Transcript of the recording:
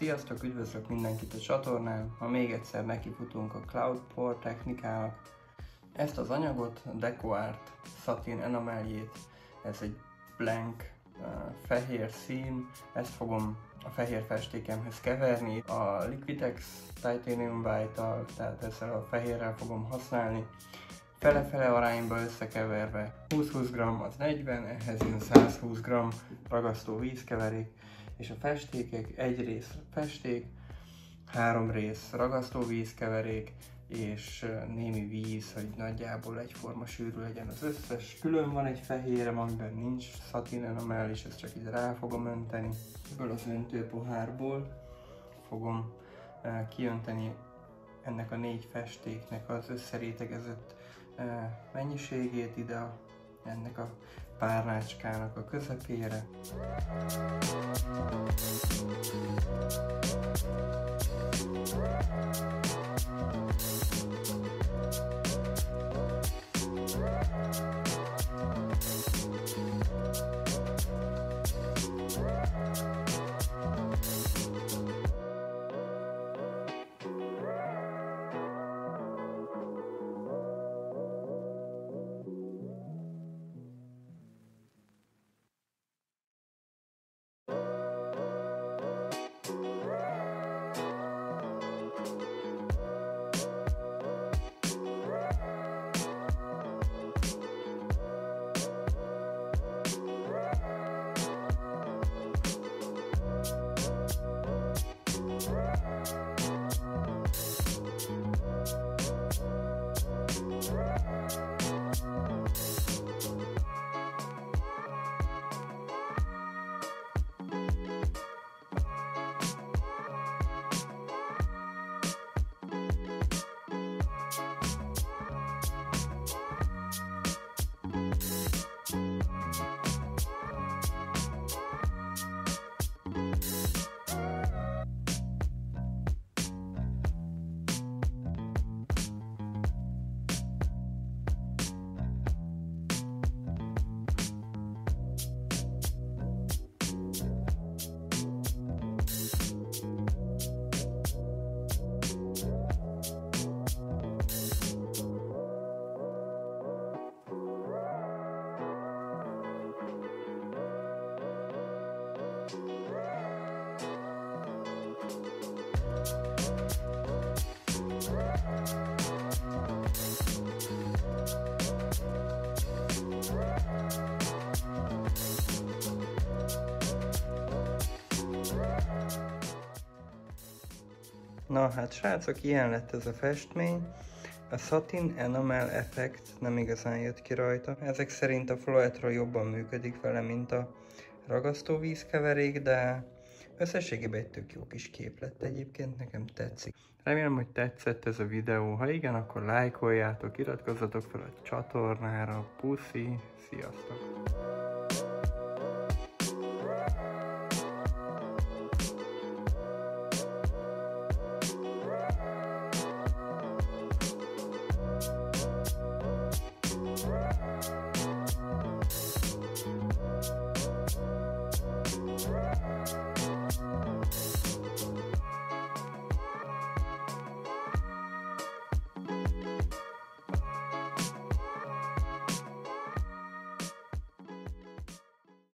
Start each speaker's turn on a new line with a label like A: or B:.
A: Sziasztok, üdvözlök mindenkit a csatornán! Ma még egyszer nekifutunk a Cloud Pour technikának. Ezt az anyagot, a DecoArt Satin Enameljét, ez egy blank fehér szín, ezt fogom a fehér festékemhez keverni. A Liquitex Titanium White-tal, tehát ezzel a fehérrel fogom használni. Fele-fele arányba összekeverve 20-20 g az 40, ehhez jön 120 g ragasztó vízkeverék, és a festékek egy rész festék, 3 rész ragasztó vízkeverék, és némi víz, hogy nagyjából egyforma sűrű legyen az összes. Külön van egy fehérem, amiben nincs Satin Enamel, és ezt csak így rá fogom önteni. Ebből az öntőpohárból fogom kiönteni ennek a 4 festéknek az összerétegezett mennyiségét ide ennek a párnácskának a közepére. Na hát srácok, ilyen lett ez a festmény. A Satin Enamel effekt nem igazán jött ki rajta. Ezek szerint a Floetra jobban működik vele, mint a ragasztó vízkeverék, de összességében egy tök jó kis kép lett egyébként, nekem tetszik. Remélem, hogy tetszett ez a videó, ha igen, akkor lájkoljátok, iratkozzatok fel a csatornára, puszi, sziasztok!